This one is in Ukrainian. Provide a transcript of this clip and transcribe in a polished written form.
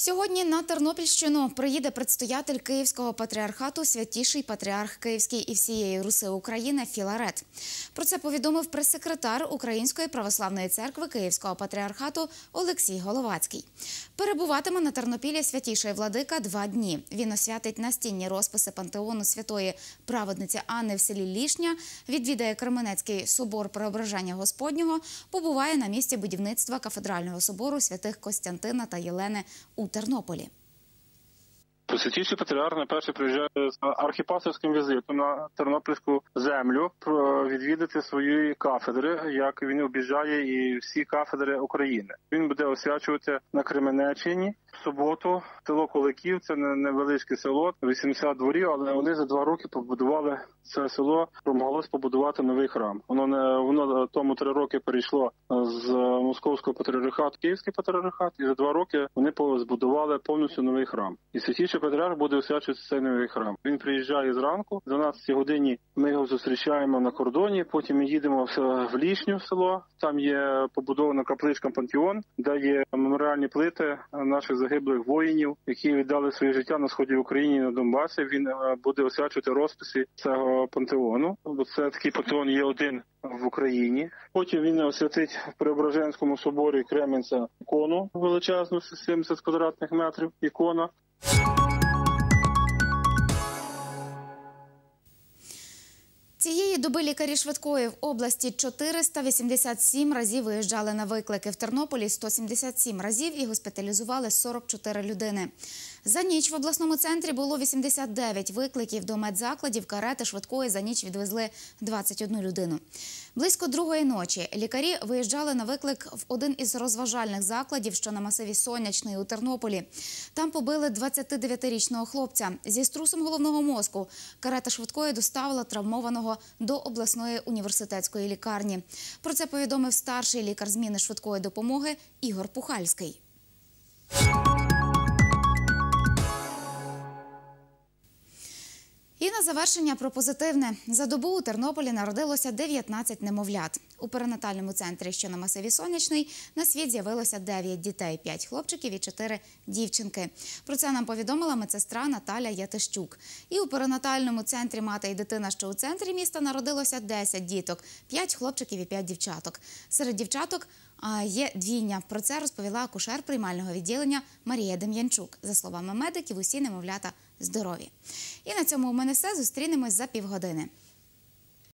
Сьогодні на Тернопільщину приїде предстоятель Київського патріархату Святіший Патріарх Київський і всієї Руси України Філарет. Про це повідомив прес-секретар Української православної церкви Київського патріархату Олексій Головацький. Перебуватиме на Тернопілі Святіший Владика 2 дні. Він освятить настінні розписи пантеону святої праведниці Анни в селі Лішня, відвідає Кременецький собор Преображення Господнього, побуває на місці будівництва кафедрального собору святих Костянтина та Єлени у Тернополі. Святіший патріарх найперше приїжджає з архіпастерським візитом на тернопільську землю відвідати свої кафедри, як він об'їжджає і всі кафедри України. Він буде освячувати на Кременеччині в суботу село Куликів, це невеличке село, 80 дворів, але вони за 2 роки побудували це село, намагалось побудувати новий храм. Воно тому 3 роки перейшло з Московського патріархату в Київський патріархат, і за 2 роки вони збудували повністю новий храм. І Святіший патріарх буде освячувати цей новий храм. Він приїжджає зранку, в 12 годині ми його зустрічаємо на кордоні, потім ми їдемо в Лішню село, там є побудована капличка Пантеон, де є меморіальні плити наших загиблих воїнів, які віддали своє життя на сході України, на Донбасі. Він буде освячувати розписи цього пантеону, бо це такий пантеон є один в Україні. Потім він освятить в Преображенському соборі Кременця ікону величезну, 70 квадратних метрів ікона. Цієї доби лікарі швидкої в області 487 разів виїжджали на виклики. В Тернополі 177 разів і госпіталізували 44 людини. За ніч в обласному центрі було 89 викликів. До медзакладів карети швидкої за ніч відвезли 21 людину. Близько 2-ї ночі лікарі виїжджали на виклик в один із розважальних закладів, що на масиві Сонячний у Тернополі. Там побили 29-річного хлопця. Зі струсом головного мозку карета швидкої доставила травмованого до обласної університетської лікарні. Про це повідомив старший лікар зміни швидкої допомоги Ігор Пухальський. І на завершення про позитивне. За добу у Тернополі народилося 19 немовлят. У перинатальному центрі, що на масиві Сонячний, на світ з'явилося 9 дітей, 5 хлопчиків і 4 дівчинки. Про це нам повідомила медсестра Наталя Ятищук. І у перинатальному центрі «Мати і дитина», що у центрі міста, народилося 10 діток, 5 хлопчиків і 5 дівчаток. Серед дівчаток є двійня. Про це розповіла акушер приймального відділення Марія Дем'янчук. За словами медиків, усі немовлята здорові. І на цьому у мене все. Зустрінемось за півгодини.